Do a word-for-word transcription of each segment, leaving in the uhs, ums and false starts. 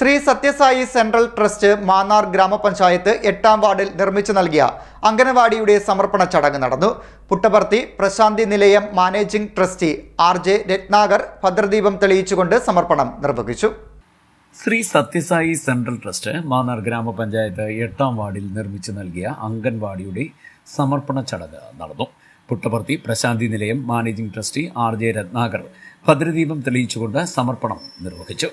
Shri Sathya Sai central trust Mannar ഗ്രാമപഞ്ചായത്ത് എട്ടാം വാർഡിൽ നിർമ്മിച്ചു നൽകിയ അംഗനവാടിയുടെ സമർപ്പണ ചടങ്ങ് നടന്നു. Puttaparthi Prasanthi Nilayam managing trustee R J Ratnakar ഭദ്രദീപം തെളിയിച്ചുകൊണ്ട് സമർപ്പണം നിർവഹിച്ചു. ശ്രീ സത്യസായി സെൻട്രൽ ട്രസ്റ്റ് മാന്നാർ ഗ്രാമപഞ്ചായത്ത് എട്ടാം വാർഡിൽ നിർമ്മിച്ചു നൽകിയ അംഗൻവാടിയുടെ സമർപ്പണ ചടങ്ങ് നടന്നു. Puttaparthi Prasanthi Nilayam managing trustee R J Ratnakar ഭദ്രദീപം തെളിയിച്ചുകൊണ്ട് സമർപ്പണം നിർവഹിച്ചു.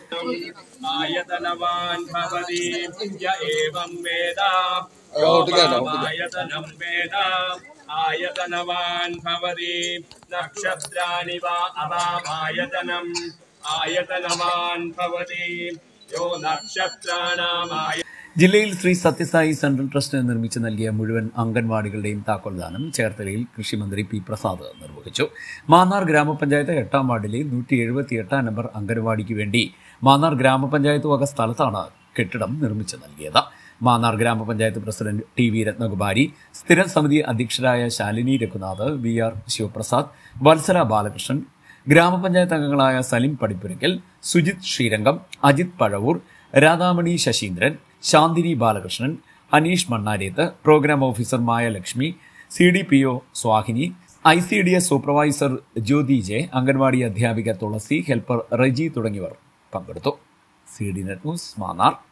ജില്ലയിൽ ശ്രീ സത്യസായി സെൻട്രൽ ട്രസ്റ്റ് നിർമ്മിച്ചു നൽകിയ മുഴുവൻ അംഗൻവാടികളുടെയും താക്കോൽദാനം ചേർത്തലയിൽ കൃഷിമന്ത്രി പി പ്രസാദ് നിർവഹിച്ചു. മാന്നാർ ഗ്രാമപഞ്ചായത്ത് എട്ടാം വാർഡിലെ നൂറ്റി എഴുപത്തി എട്ടാം നമ്പർ അംഗൻവാടിക്ക് വേണ്ടി മാന്നാർ ഗ്രാമപഞ്ചായത്ത് വക സ്ഥലത്താണ് കെട്ടിടം നിർമ്മിച്ചു നൽകിയത്. മാന്നാർ ഗ്രാമപഞ്ചായത്ത് പ്രസിഡന്റ് ടി വി രത്നകുമാരി, സ്ഥിരം സമിതി അധ്യക്ഷരായ ശാലിനി രഘുനാഥ്, വി ആർ ശിവപ്രസാദ്, വത്സല ബാലകൃഷ്ണൻ, ഗ്രാമപഞ്ചായത്ത് അംഗങ്ങളായ Salim Padippurakkal, Sujith Sreerangam, Ajith Pazhavoor, Radhamani Sasheendran, Shanthini Balakrishnan, Aneesh Mannareth, program officer Maya Lakshmi, C D P O Swahini, I C D S supervisor Jyothi J, anganwadi അധ്യാപിക തുളസി, ഹെൽപ്പർ റജി തുടങ്ങിയവർ പങ്കെടുത്തു. C D net news Mannar.